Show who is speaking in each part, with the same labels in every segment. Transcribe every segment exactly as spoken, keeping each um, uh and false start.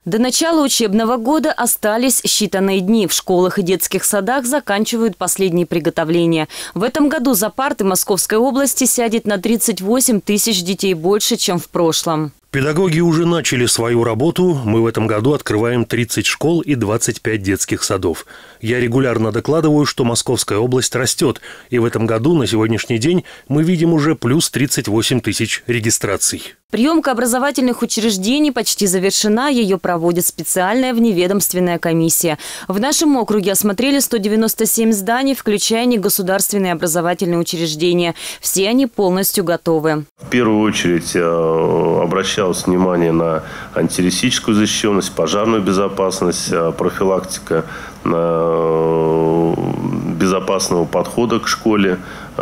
Speaker 1: До начала учебного года остались считанные дни. В школах и детских садах заканчивают последние приготовления. В этом году за парты Московской области сядет на тридцать восемь тысяч детей больше, чем в прошлом.
Speaker 2: Педагоги уже начали свою работу. Мы в этом году открываем тридцать школ и двадцать пять детских садов. Я регулярно докладываю, что Московская область растет. И в этом году на сегодняшний день мы видим уже плюс тридцать восемь тысяч регистраций.
Speaker 1: Приемка образовательных учреждений почти завершена. Ее проводит специальная вневедомственная комиссия. В нашем округе осмотрели сто девяносто семь зданий, включая негосударственные образовательные учреждения. Все они полностью готовы.
Speaker 3: В первую очередь обращалось внимание на антитеррористическую защищенность, пожарную безопасность, профилактика безопасного подхода к школе,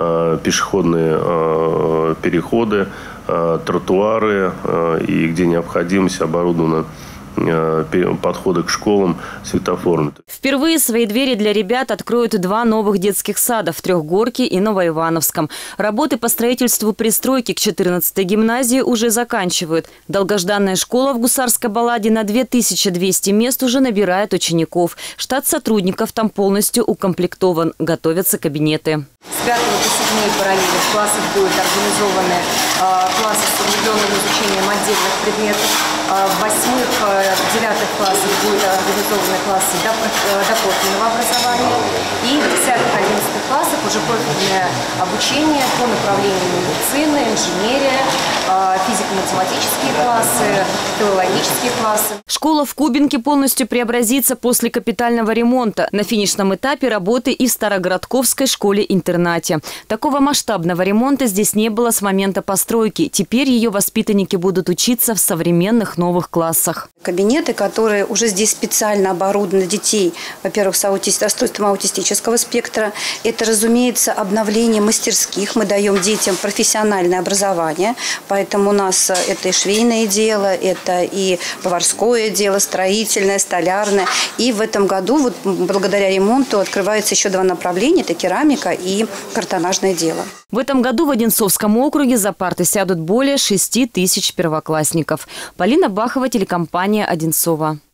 Speaker 3: пешеходные переходы, тротуары и, где необходимость, оборудовано подходы к школам светофорами.
Speaker 1: Впервые свои двери для ребят откроют два новых детских сада в Трехгорке и Новоивановском. Работы по строительству пристройки к четырнадцатой гимназии уже заканчивают. Долгожданная школа в Гусарской Балладе на две тысячи двести мест уже набирает учеников. Штат сотрудников там полностью укомплектован. Готовятся кабинеты.
Speaker 4: С пятого по седьмой параллели в классах будут организованы э, классы с углубленным изучением отдельных предметов. Э, в восьмых, э, девятых классах будут организованы классы дополнительного образования. И в десятых, одиннадцатых классах уже профильное обучение по направлению медицины, инженерия, э, физико-математические классы, филологические классы.
Speaker 1: Школа в Кубинке полностью преобразится после капитального ремонта. На финишном этапе работы и в Старогородковской школе-интернате. Такого масштабного ремонта здесь не было с момента постройки. Теперь ее воспитанники будут учиться в современных новых классах.
Speaker 5: Кабинеты, которые уже здесь специально оборудованы для детей, во-первых, с расстройством аутистического спектра. Это, разумеется, обновление мастерских. Мы даем детям профессиональное образование. Поэтому у нас это и швейное дело, это и поварское дело, строительное, столярное. И в этом году, вот, благодаря ремонту, открывается еще два направления – это керамика и картонажное дело.
Speaker 1: В этом году в Одинцовском округе за парты сядут более шести тысяч первоклассников. Полина Бахова, телекомпания «Одинцова».